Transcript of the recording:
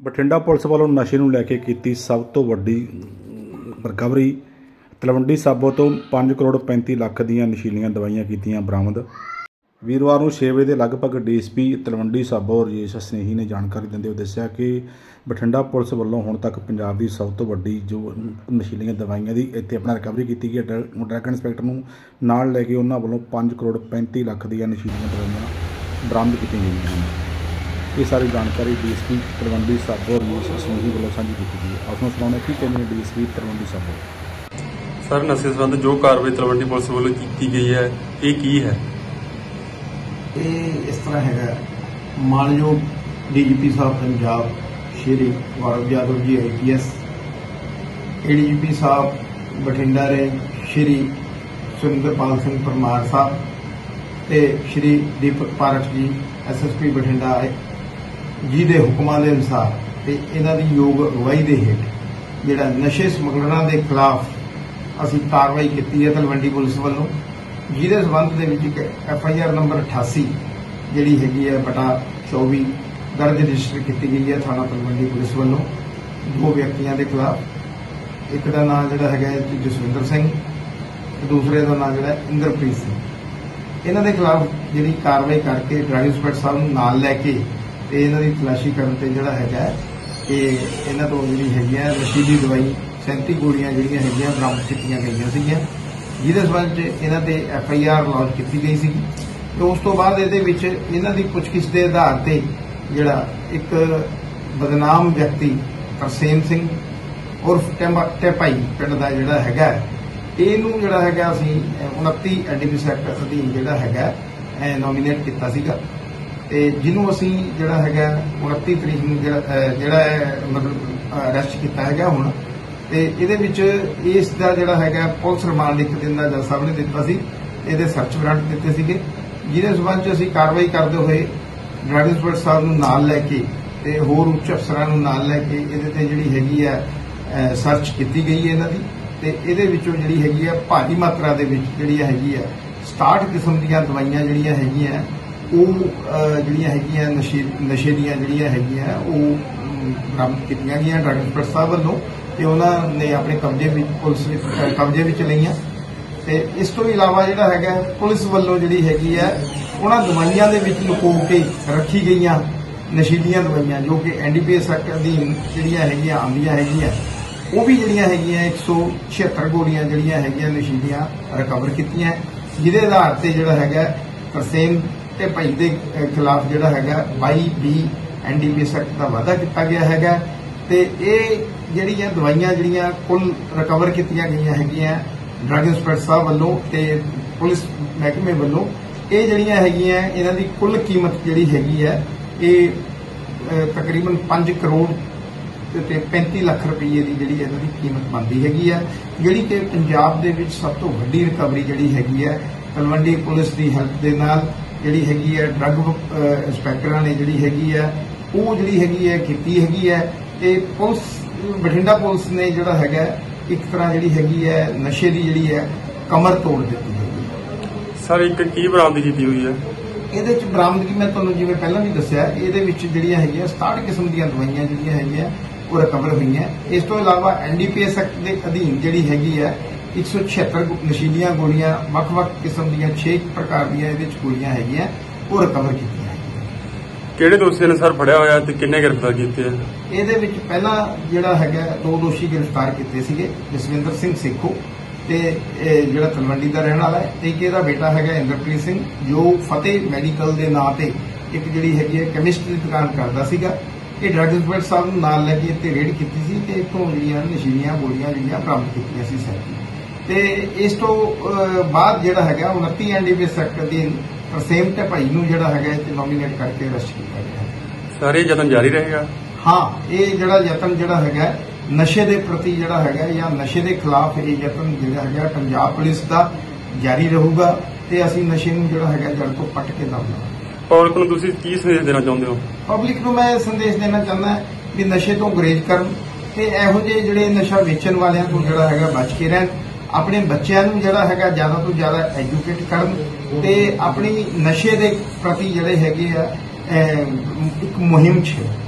Bathinda police ਵੱਲੋਂ ਨਸ਼ੇ ਨੂੰ ਲੈ ਕੇ ਕੀਤੀ ਸਭ ਤੋਂ ਵੱਡੀ ਰਿਕਵਰੀ। ਤਲਵੰਡੀ ਸਾਬੋ ਤੋਂ 5 ਕਰੋੜ 35 ਲੱਖ ਦੀਆਂ ਨਸ਼ੀਲੀਆਂ ਦਵਾਈਆਂ ਕੀਤੀਆਂ ਬਰਾਮਦ। ਵੀਰਵਾਰ ਨੂੰ 6 ਵਜੇ ਦੇ ਲਗਭਗ ਡੀਐਸਪੀ ਤਲਵੰਡੀ ਸਾਬੋ ਰਜੇਸ਼ ਸਨੇਹੀ ਨੇ ਜਾਣਕਾਰੀ ਦਿੰਦੇ ਹੋਏ ਦੱਸਿਆ ਕਿ ਬਠਿੰਡਾ ਪੁਲਿਸ ਵੱਲੋਂ ਹੁਣ ਤੱਕ ਪੰਜਾਬ ਦੀ ਸਭ ਤੋਂ ਵੱਡੀ ਜੋ ਨਸ਼ੀਲੀਆਂ ਦਵਾਈਆਂ ਦੀ ਇੱਥੇ ਆਪਣਾ ਰਿਕਵਰੀ ਕੀਤੀ ਗਈ ਹੈ। ਡਰੱਗ ਇੰਸਪੈਕਟਰ ਨੂੰ ਨਾਲ ਲੈ ਕੇ ਉਹਨਾਂ ਵੱਲੋਂ 5 ਕਰੋੜ 35 ਲੱਖ ਦੀਆਂ ਨਸ਼ੀਲੀਆਂ ਦਵਾਈਆਂ ਬਰਾਮਦ ਕੀਤੀਆਂ ਗਈਆਂ ਹਨ। ये सारी जानकारी डीएसपी तलवंडी साबो रजेश सनेही वालों साझी की गई है। आपको सुनाने की कहते हैं डीएसपी तलवंडी साबो। सर नशे संबंध जो कार्रवाई तलवंडी पुलिस वालों की गई है ये की है? ये इस तरह है मानयोग डीजीपी साहब पंजाब श्री गौरव यादव जी IPS, एडीजीपी साहब बठिंडा रेंज श्री सुरिंदरपाल सिंह परमार साहब ते श्री दीपक पारख जी SSP बठिंडा जी के हुक्मां के अनुसार ते इन्हां दी योग अगवाई के हेठ जिहड़ा नशे समगलरां के खिलाफ असीं कार्रवाई की है तलवंडी पुलिस वालों, जिहदे संबंध दे विच FIR नंबर 88 जिहड़ी हैगी है बटा 24 दर्ज रजिस्टर की गई है थाना तलवंडी पुलिस वालों। 2 व्यक्तियों के खिलाफ एक का नाम जिहड़ा हैगा जसविंदर सिंह, दूसरे का नाम जिहड़ा इंद्रप्रीत सिंह। इन्हां दे खिलाफ जिहड़ी कार्रवाई करके ड्राइविंग इंस्पैक्टर साहब नूं नाल लैके ते इन्हां दी तलाशी करन ते जिहड़ा हैगा कि इन्हां तों जिहड़ी हैगी है नशीली दवाई 37 गोलियां जिहड़ियां हैगियां बरामद कीतियां गईयां सीगीयां, जिहदे संबंध च इन्हां ते FIR लॉन्च की गई सी। ते उस तों बाद इहदे विच इन्हां दी पुछगिछ दे आधार ते जिहड़ा एक बदनाम व्यक्ति तरसेम सिंह उर्फ टेपाई पिंड दा जिहड़ा हैगा ਇਹਨੂੰ ਜਿਹੜਾ ਹੈਗਾ ਅਸੀਂ 29 NDPS ਐਕਟ ਅਧੀਨ ਜਿਹੜਾ ਹੈਗਾ ਨੋਮੀਨੇਟ ਕੀਤਾ ਸੀਗਾ ਤੇ ਜਿਹਨੂੰ ਅਸੀਂ ਜਿਹੜਾ ਹੈਗਾ 29 ਤਰੀਕ ਨੂੰ ਜਿਹੜਾ ਮਤਲਬ ਅਰੈਸਟ ਕੀਤਾ ਹੈਗਾ ਹੁਣ। ਤੇ ਇਹਦੇ ਵਿੱਚ ਇਸ ਦਾ ਜਿਹੜਾ ਹੈਗਾ ਪੁਲਿਸ ਰਿਮਾਂਡ ਇੱਕ ਦਿਨ ਦਾ ਜੱਜ ਸਾਹਿਬ ਨੇ ਦਿੱਤਾ ਸੀ, ਇਹਦੇ ਸਰਚ ਵਾਰੰਟ ਦਿੱਤੇ ਸੀਗੇ, ਜਿਹਦੇ ਸਬੰਧ ਚ ਅਸੀਂ ਕਾਰਵਾਈ ਕਰਦੇ ਹੋਏ ਡਰਾਈਵਿੰਗ ਇੰਸਪੈਕਟਰ ਸਾਹਿਬ ਨੂੰ ਨਾਲ ਲੈ ਕੇ ਤੇ ਹੋਰ ਉੱਚ ਅਫਸਰਾਂ ਨੂੰ ਨਾਲ ਲੈ ਕੇ ਇਹਦੇ ਤੇ ਜਿਹੜੀ ਹੈਗੀ ਹੈ ਸਰਚ ਕੀਤੀ ਗਈ ਹੈ ਇਹਨਾਂ ਦੀ। ਤੇ ਇਹਦੇ ਵਿੱਚੋਂ ਜਿਹੜੀ ਹੈਗੀ ਹੈ ਭਾਰੀ ਮਾਤਰਾ ਦੇ ਵਿੱਚ ਜਿਹੜੀ ਹੈਗੀ ਹੈ 67 ਕਿਸਮ ਦੀਆਂ ਦਵਾਈਆਂ ਜਿਹੜੀਆਂ ਹੈਗੀਆਂ ਉਹ ਜਿਹੜੀਆਂ ਹੈਗੀਆਂ ਨਸ਼ੇ ਦੀਆਂ ਜਿਹੜੀਆਂ ਹੈਗੀਆਂ ਉਹ ਬਰਾਮਦ ਕੀਤੀਆਂ ਗਈਆਂ ਡਰੱਗ ਇੰਸਪੈਕਟਰ ਸਾਹਿਬ ਵੱਲੋਂ ਤੇ ਉਹਨਾਂ ਨੇ ਆਪਣੇ ਕਬਜ਼ੇ ਵਿੱਚ ਪੁਲਿਸ ਵਿੱਚ ਕਬਜ਼ੇ ਵਿੱਚ ਲਈਆਂ। ਤੇ ਇਸ ਤੋਂ ਇਲਾਵਾ ਜਿਹੜਾ ਹੈਗਾ ਪੁਲਿਸ ਵੱਲੋਂ ਜਿਹੜੀ ਹੈਗੀ ਹੈ ਉਹਨਾਂ ਦਵਾਈਆਂ ਦੇ ਵਿੱਚ ਲੁਕੋ ਕੇ ਰੱਖੀ ਗਈਆਂ ਨਸ਼ੀਲੀਆਂ ਦਵਾਈਆਂ ਜੋ ਕਿ NDPS ਐਕਟ ਅਧੀਨ ਜਿਹੜੀਆਂ ਹੈਗੀਆਂ ਆਉਂਦੀਆਂ ਹੈਗੀਆਂ ਉਹ ਵੀ ਜਿਹੜੀਆਂ ਹੈਗੀਆਂ 176 ਗੋਲੀਆਂ ਜਿਹੜੀਆਂ ਹੈਗੀਆਂ ਨਸ਼ੀਲੀਆਂ ਰਿਕਵਰ ਕੀਤੀਆਂ, ਜਿਹਦੇ ਆਧਾਰ ਤੇ ਜਿਹੜਾ ਹੈਗਾ ਤਰਸੇਮ ਤੇ ਭਾਈ ਦੇ ਖਿਲਾਫ ਜਿਹੜਾ ਹੈਗਾ 22B NDPS ਐਕਟ ਦਾ ਵਾਅਦਾ ਕੀਤਾ ਗਿਆ ਹੈਗਾ। ਤੇ ਇਹ ਜਿਹੜੀਆਂ ਦਵਾਈਆਂ ਜਿਹੜੀਆਂ ਕੁੱਲ ਰਿਕਵਰ ਕੀਤੀਆਂ ਗਈਆਂ ਹੈਗੀਆਂ ਡਰੱਗ ਇੰਸਪੈਕਟਰ ਸਾਹਿਬ ਵੱਲੋਂ ਤੇ ਪੁਲਿਸ ਮਹਿਕਮੇ ਵੱਲੋਂ ਇਹ ਜਿਹੜੀਆਂ ਹੈਗੀਆਂ ਇਹਨਾਂ ਦੀ ਕੁੱਲ ਕੀਮਤ ਜਿਹੜੀ ਹੈਗੀ ਹੈ ਇਹ ਤਕਰੀਬਨ 5 ਕਰੋੜ ਤੇ 35 ਲੱਖ ਰੁਪਏ ਦੀ ਜਿਹੜੀ ਇਹਨਾਂ ਦੀ ਕੀਮਤ ਬਣਦੀ ਹੈਗੀ ਹੈ, ਜਿਹੜੀ ਕਿ ਪੰਜਾਬ ਦੇ ਵਿੱਚ ਸਭ ਤੋਂ ਵੱਡੀ ਰਿਕਵਰੀ ਜਿਹੜੀ ਹੈਗੀ ਹੈ ਤਲਵੰਡੀ ਪੁਲਿਸ ਦੀ ਹੈਲਪ ਦੇ ਨਾਲ ਜਿਹੜੀ ਹੈਗੀ ਹੈ ਡਰੱਗ ਇੰਸਪੈਕਟਰਾਂ ਨੇ ਜਿਹੜੀ ਹੈਗੀ ਹੈ ਉਹ ਜਿਹੜੀ ਹੈਗੀ ਹੈ ਕੀਤੀ ਹੈਗੀ ਹੈ। ਤੇ ਪੁਲਿਸ ਬਠਿੰਡਾ ਪੁਲਿਸ ਨੇ ਜਿਹੜਾ ਹੈਗਾ ਇੱਕ ਤਰ੍ਹਾਂ ਜਿਹੜੀ ਹੈਗੀ ਹੈ ਨਸ਼ੇ ਦੀ ਜਿਹੜੀ ਹੈ ਕਮਰ ਤੋੜ ਦਿੱਤੀ ਹੈਗੀ। ਸਰ ਇੱਕ ਕੀ ਬਰਾਮਦਗੀ ਕੀਤੀ ਹੋਈ ਹੈ? ਇਹਦੇ ਚ ਬਰਾਮਦਗੀ ਮੈਂ ਤੁਹਾਨੂੰ ਜਿਵੇਂ ਪਹਿਲਾਂ ਵੀ ਦੱਸਿਆ ਇਹਦੇ ਵਿੱਚ ਜਿਹੜੀਆਂ ਹੈਗੀਆਂ 67 ਕਿਸਮ ਦੀਆਂ ਦਵਾਈਆਂ ਜਿਹੜੀਆਂ ਹੈਗੀਆਂ ਉਹ ਰਿਕਵਰ ਹੋਈਆਂ। ਇਸ ਤੋਂ ਇਲਾਵਾ NDPS ਐਕਟ ਦੇ ਅਧੀਨ ਜਿਹੜੀ ਹੈਗੀ ਹੈ 176 ਨਸ਼ੀਲੀਆਂ ਗੋਲੀਆਂ ਵੱਖ-ਵੱਖ ਕਿਸਮ ਦੀਆਂ 6 ਪ੍ਰਕਾਰ ਦੀਆਂ ਇਹਦੇ ਚ ਗੋਲੀਆਂ ਹੈਗੀਆਂ ਉਹ ਰਿਕਵਰ ਕੀਤੀਆਂ ਹੈਗੀਆਂ। ਕਿਹੜੇ ਦੋਸ਼ੀਆਂ ਨੇ ਸਰ ਫੜਿਆ ਹੋਇਆ ਤੇ ਕਿੰਨੇ ਗ੍ਰਿਫਤਾਰ ਕੀਤੇ? ਇਹਦੇ ਵਿੱਚ ਪਹਿਲਾਂ ਜਿਹੜਾ ਹੈਗਾ 2 ਦੋਸ਼ੀ ਗ੍ਰਿਫਤਾਰ ਕੀਤੇ ਸੀਗੇ, ਜਸਵਿੰਦਰ ਸਿੰਘ ਸੇਖੋ ਤੇ ਜਿਹੜਾ ਤਲਵੰਡੀ ਦਾ ਰਹਿਣ ਵਾਲਾ ਹੈ ਤੇ ਇੱਕ ਇਹਦਾ ਬੇਟਾ ਹੈਗਾ ਇੰਦਰਪ੍ਰੀਤ ਸਿੰਘ ਜੋ ਫਤਿਹ ਮੈਡੀਕਲ ਦੇ ਨਾਂ ਤੇ ਇੱਕ ਜਿਹੜੀ ਹੈਗੀ ਹੈ ਕੈਮਿਸਟ ਦੀ ਦੁਕਾਨ ਕਰਦਾ ਸੀਗਾ। ਇਹ ਡਰੱਗ ਇੰਸਪੈਕਟਰ ਸਾਹਿਬ ਨੂੰ ਨਾਲ ਲੈ ਕੇ ਇੱਥੇ ਰੇਡ ਕੀਤੀ ਸੀ ਤੇ ਇੱਥੋਂ ਜਿਹੜੀਆਂ ਨਸ਼ੀਲੀਆਂ ਗੋਲੀਆਂ ਜਿਹੜੀਆਂ ਬਰਾਮਦ ਕੀਤੀਆਂ ਸੀ ਸੈਂਤੀ। ਤੇ ਇਸ ਤੋਂ ਬਾਅਦ ਜਿਹੜਾ ਹੈਗਾ 29 NDPS ਐਕਟ ਅਧੀਨ ਤਰਸੇਮ ਤੇ ਭਾਈ ਨੂੰ ਜਿਹੜਾ ਹੈਗਾ ਇੱਥੇ ਨੋਮੀਨੇਟ ਕਰਕੇ ਅਰੈਸਟ ਕੀਤਾ ਗਿਆ। ਸਾਰੇ ਯਤਨ ਜਾਰੀ ਰਹੇਗਾ? ਹਾਂ, ਇਹ ਜਿਹੜਾ ਯਤਨ ਜਿਹੜਾ ਹੈਗਾ ਨਸ਼ੇ ਦੇ ਪ੍ਰਤੀ ਜਿਹੜਾ ਹੈਗਾ ਜਾਂ ਨਸ਼ੇ ਦੇ ਖਿਲਾਫ ਇਹ ਯਤਨ ਜਿਹੜਾ ਹੈਗਾ ਪੰਜਾਬ ਪੁਲਿਸ ਦਾ ਜਾਰੀ ਰਹੂਗਾ ਤੇ ਅਸੀਂ ਨਸ਼ੇ ਨੂੰ ਜਿਹੜਾ ਹੈਗਾ ਜੜ ਤੋਂ ਪੱਟ ਕੇ ਦਵਾਂਗੇ। ਪਬਲਿਕ ਨੂੰ ਤੁਸੀਂ ਕੀ ਸੰਦੇਸ਼ ਦੇਣਾ ਚਾਹੁੰਦੇ ਹੋ? ਪਬਲਿਕ ਨੂੰ ਮੈਂ ਸੰਦੇਸ਼ ਦੇਣਾ ਚਾਹੁੰਦਾ ਵੀ ਨਸ਼ੇ ਤੋਂ ਗੁਰੇਜ਼ ਕਰਨ ਤੇ ਇਹੋ ਜਿਹੇ ਜਿਹੜੇ ਨਸ਼ਾ ਵੇਚਣ ਵਾਲਿਆਂ ਤੋਂ ਜਿਹੜਾ ਹੈਗਾ ਬਚ ਕੇ ਰਹਿਣ, ਆਪਣੇ ਬੱਚਿਆਂ ਨੂੰ ਜਿਹੜਾ ਹੈਗਾ ਜ਼ਿਆਦਾ ਤੋਂ ਜ਼ਿਆਦਾ ਐਜੂਕੇਟ ਕਰਨ ਤੇ ਆਪਣੀ ਨਸ਼ੇ ਦੇ ਪ੍ਰਤੀ ਜਿਹੜੇ ਹੈਗੇ ਆ ਇੱਕ ਮੁਹਿੰਮ 'ਚ